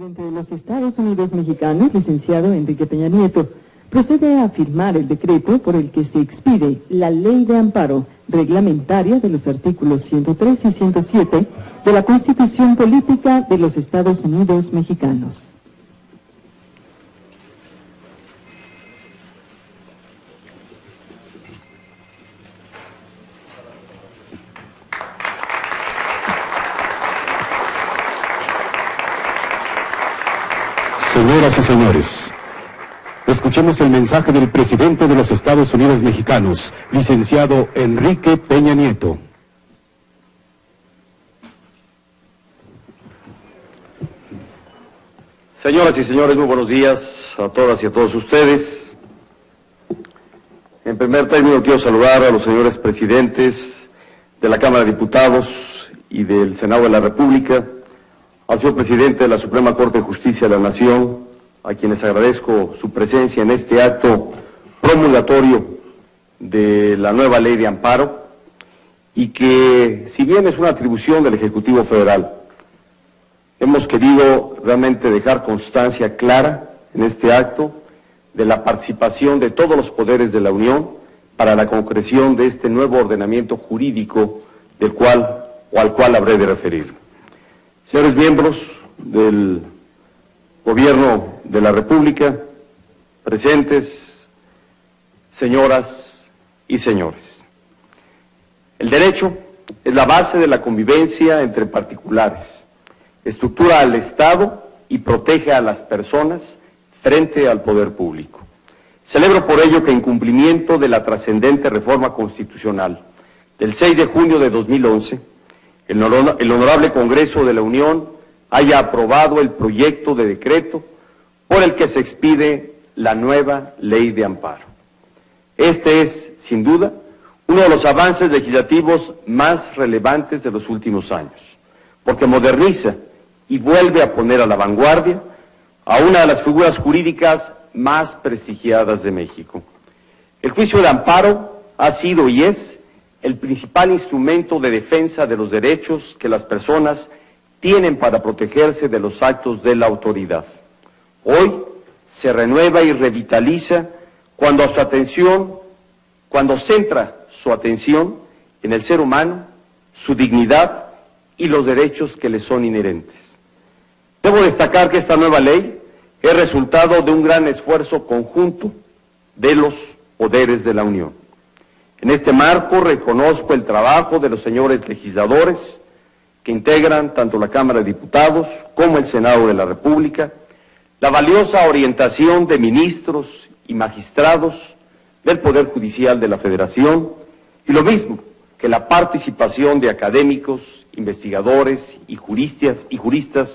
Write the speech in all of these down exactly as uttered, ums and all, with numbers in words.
presidente de los Estados Unidos mexicanos, licenciado Enrique Peña Nieto, procede a firmar el decreto por el que se expide la Ley de Amparo reglamentaria de los artículos ciento tres y ciento siete de la Constitución Política de los Estados Unidos mexicanos. Señoras y señores, escuchemos el mensaje del presidente de los Estados Unidos mexicanos, licenciado Enrique Peña Nieto. Señoras y señores, muy buenos días a todas y a todos ustedes. En primer término quiero saludar a los señores presidentes de la Cámara de Diputados y del Senado de la República, al señor presidente de la Suprema Corte de Justicia de la Nación, a quienes agradezco su presencia en este acto promulgatorio de la nueva Ley de Amparo, y que, si bien es una atribución del Ejecutivo Federal, hemos querido realmente dejar constancia clara en este acto de la participación de todos los poderes de la Unión para la concreción de este nuevo ordenamiento jurídico del cual o al cual habré de referir. Señores miembros del Gobierno de la República, presentes, señoras y señores, el derecho es la base de la convivencia entre particulares, estructura al Estado y protege a las personas frente al poder público. Celebro por ello que en cumplimiento de la trascendente reforma constitucional del seis de junio de dos mil once, el Honorable Congreso de la Unión haya aprobado el proyecto de decreto por el que se expide la nueva Ley de Amparo. Este es, sin duda, uno de los avances legislativos más relevantes de los últimos años, porque moderniza y vuelve a poner a la vanguardia a una de las figuras jurídicas más prestigiadas de México. El juicio de amparo ha sido y es el principal instrumento de defensa de los derechos que las personas tienen para protegerse de los actos de la autoridad. Hoy se renueva y revitaliza cuando su atención, cuando centra su atención en el ser humano, su dignidad y los derechos que le son inherentes. Debo destacar que esta nueva ley es resultado de un gran esfuerzo conjunto de los poderes de la Unión. En este marco reconozco el trabajo de los señores legisladores que integran tanto la Cámara de Diputados como el Senado de la República, la valiosa orientación de ministros y magistrados del Poder Judicial de la Federación y lo mismo que la participación de académicos, investigadores y juristas, y juristas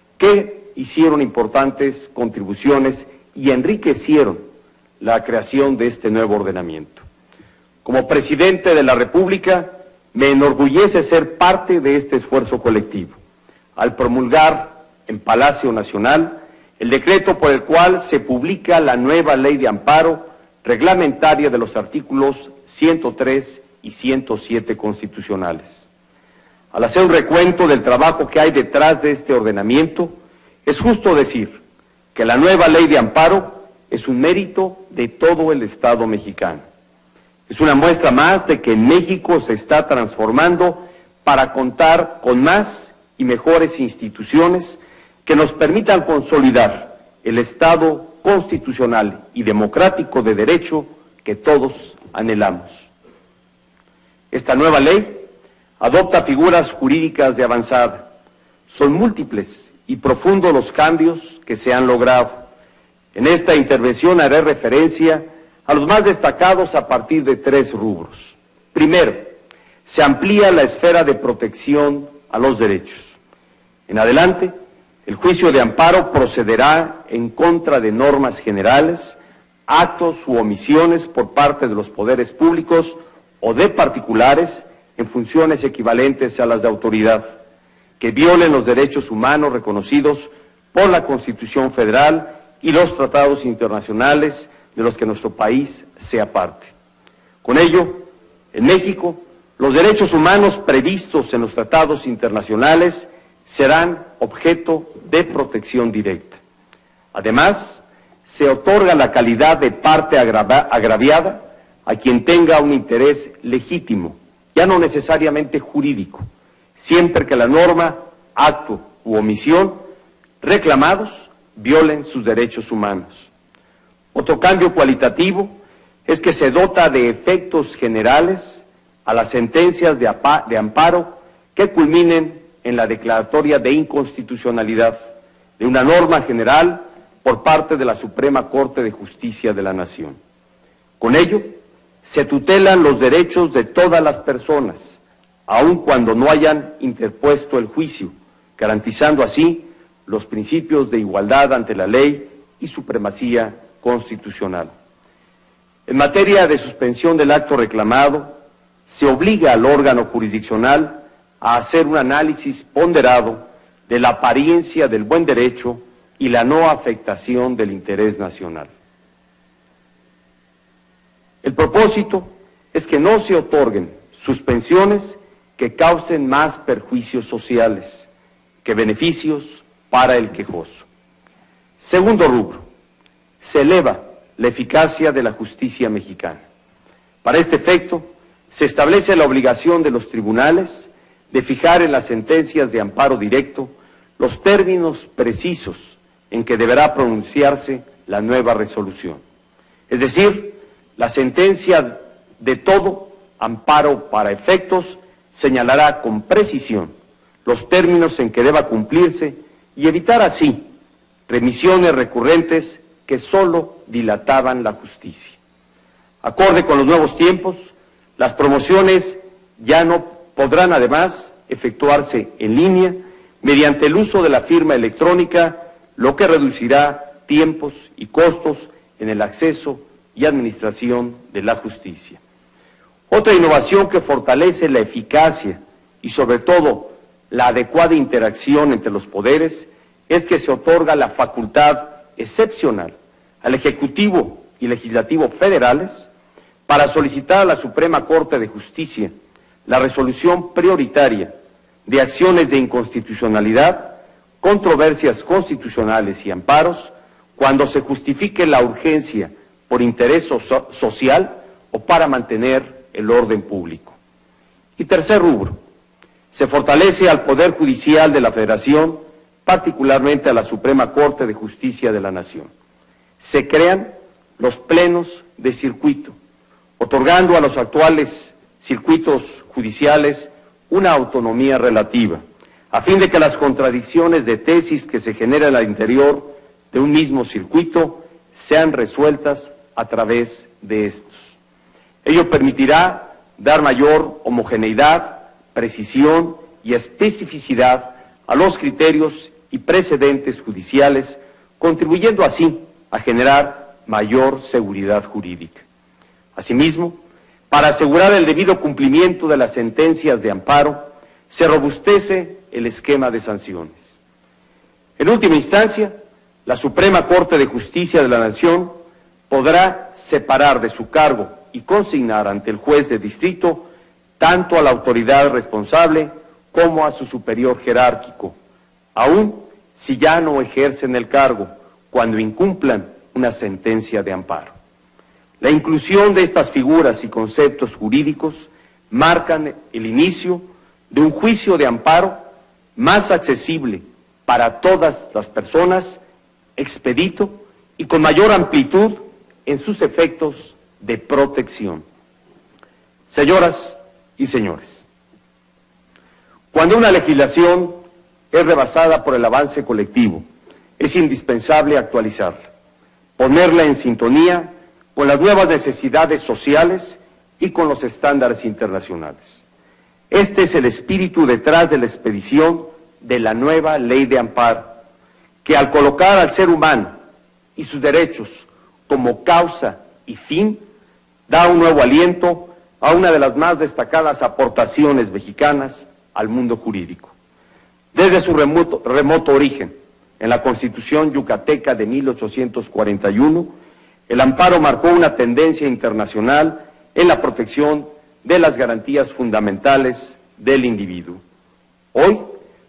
que hicieron importantes contribuciones y enriquecieron la creación de este nuevo ordenamiento. Como presidente de la República, me enorgullece ser parte de este esfuerzo colectivo, al promulgar en Palacio Nacional el decreto por el cual se publica la nueva Ley de Amparo reglamentaria de los artículos ciento tres y ciento siete constitucionales. Al hacer un recuento del trabajo que hay detrás de este ordenamiento, es justo decir que la nueva Ley de Amparo es un mérito de todo el Estado mexicano. Es una muestra más de que México se está transformando para contar con más y mejores instituciones que nos permitan consolidar el Estado constitucional y democrático de derecho que todos anhelamos. Esta nueva ley adopta figuras jurídicas de avanzada. Son múltiples y profundos los cambios que se han logrado. En esta intervención haré referencia a los más destacados a partir de tres rubros. Primero, se amplía la esfera de protección a los derechos. En adelante, el juicio de amparo procederá en contra de normas generales, actos u omisiones por parte de los poderes públicos o de particulares en funciones equivalentes a las de autoridad, que violen los derechos humanos reconocidos por la Constitución Federal y los tratados internacionales de los que nuestro país sea parte. Con ello, en México, los derechos humanos previstos en los tratados internacionales serán objeto de protección directa. Además, se otorga la calidad de parte agrava- agraviada a quien tenga un interés legítimo, ya no necesariamente jurídico, siempre que la norma, acto u omisión reclamados violen sus derechos humanos. Otro cambio cualitativo es que se dota de efectos generales a las sentencias de, de amparo que culminen en la declaratoria de inconstitucionalidad de una norma general por parte de la Suprema Corte de Justicia de la Nación. Con ello, se tutelan los derechos de todas las personas, aun cuando no hayan interpuesto el juicio, garantizando así los principios de igualdad ante la ley y supremacía constitucional. En materia de suspensión del acto reclamado, se obliga al órgano jurisdiccional a hacer un análisis ponderado de la apariencia del buen derecho y la no afectación del interés nacional. El propósito es que no se otorguen suspensiones que causen más perjuicios sociales que beneficios para el quejoso. Segundo rubro, se eleva la eficacia de la justicia mexicana. Para este efecto, se establece la obligación de los tribunales de fijar en las sentencias de amparo directo los términos precisos en que deberá pronunciarse la nueva resolución. Es decir, la sentencia de todo amparo para efectos señalará con precisión los términos en que deba cumplirse y evitar así remisiones recurrentes que solo dilataban la justicia. Acorde con los nuevos tiempos, las promociones ya no podrán además efectuarse en línea mediante el uso de la firma electrónica, lo que reducirá tiempos y costos en el acceso y administración de la justicia. Otra innovación que fortalece la eficacia y sobre todo la adecuada interacción entre los poderes es que se otorga la facultad excepcional al Ejecutivo y Legislativo federales para solicitar a la Suprema Corte de Justicia la resolución prioritaria de acciones de inconstitucionalidad, controversias constitucionales y amparos cuando se justifique la urgencia por interés so- social o para mantener el orden público. Y tercer rubro, se fortalece al Poder Judicial de la Federación, particularmente a la Suprema Corte de Justicia de la Nación. Se crean los plenos de circuito, otorgando a los actuales circuitos judiciales una autonomía relativa, a fin de que las contradicciones de tesis que se generan al interior de un mismo circuito sean resueltas a través de estos. Ello permitirá dar mayor homogeneidad, precisión y especificidad a los criterios y precedentes judiciales, contribuyendo así a generar mayor seguridad jurídica. Asimismo, para asegurar el debido cumplimiento de las sentencias de amparo, se robustece el esquema de sanciones. En última instancia, la Suprema Corte de Justicia de la Nación podrá separar de su cargo y consignar ante el juez de distrito tanto a la autoridad responsable como a su superior jerárquico, aun si ya no ejercen el cargo cuando incumplan una sentencia de amparo. La inclusión de estas figuras y conceptos jurídicos marcan el inicio de un juicio de amparo más accesible para todas las personas, expedito y con mayor amplitud en sus efectos de protección. Señoras y señores, cuando una legislación es rebasada por el avance colectivo, es indispensable actualizarla, ponerla en sintonía con las nuevas necesidades sociales y con los estándares internacionales. Este es el espíritu detrás de la expedición de la nueva Ley de Amparo, que al colocar al ser humano y sus derechos como causa y fin, da un nuevo aliento a una de las más destacadas aportaciones mexicanas al mundo jurídico. Desde su remoto, remoto origen, en la Constitución yucateca de mil ochocientos cuarenta y uno, el amparo marcó una tendencia internacional en la protección de las garantías fundamentales del individuo. Hoy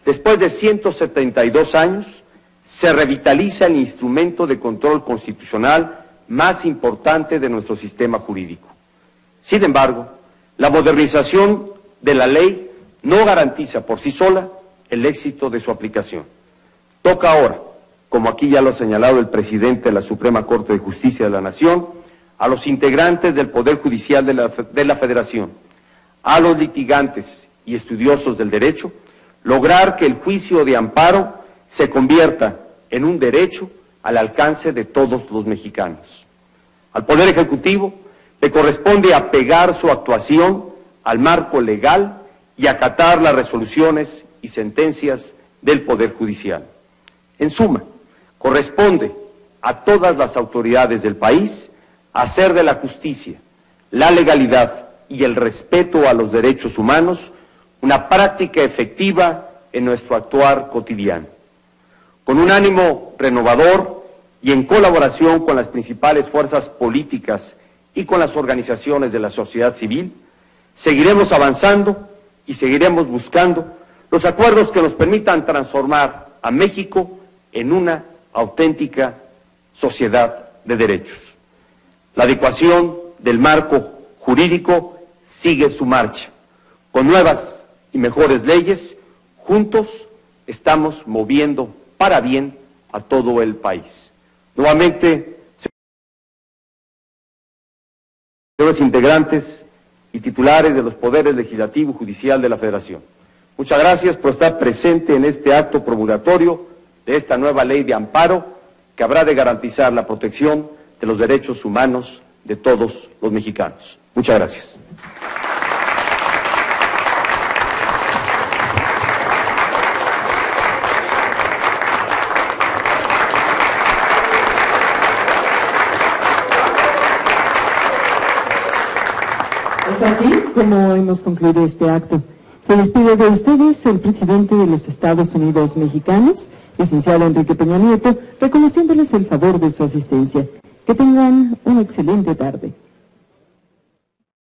después de ciento setenta y dos años, se revitaliza el instrumento de control constitucional más importante de nuestro sistema jurídico. Sin embargo, la modernización de la ley no garantiza por sí sola el éxito de su aplicación. Toca ahora, como aquí ya lo ha señalado el presidente de la Suprema Corte de Justicia de la Nación, a los integrantes del Poder Judicial de la, de la Federación, a los litigantes y estudiosos del derecho, lograr que el juicio de amparo se convierta en un derecho al alcance de todos los mexicanos. Al Poder Ejecutivo le corresponde apegar su actuación al marco legal y acatar las resoluciones y sentencias del Poder Judicial. En suma, corresponde a todas las autoridades del país hacer de la justicia, la legalidad y el respeto a los derechos humanos una práctica efectiva en nuestro actuar cotidiano. Con un ánimo renovador y en colaboración con las principales fuerzas políticas y con las organizaciones de la sociedad civil, seguiremos avanzando y seguiremos buscando los acuerdos que nos permitan transformar a México en una auténtica sociedad de derechos. La adecuación del marco jurídico sigue su marcha. Con nuevas y mejores leyes, juntos estamos moviendo para bien a todo el país. Nuevamente, señores integrantes y titulares de los poderes legislativo y judicial de la Federación, muchas gracias por estar presente en este acto promulgatorio de esta nueva ley de amparo que habrá de garantizar la protección de los derechos humanos de todos los mexicanos. Muchas gracias. Es así como hemos concluido este acto. Se despide de ustedes el presidente de los Estados Unidos Mexicanos, licenciado Enrique Peña Nieto, reconociéndoles el favor de su asistencia. Que tengan una excelente tarde.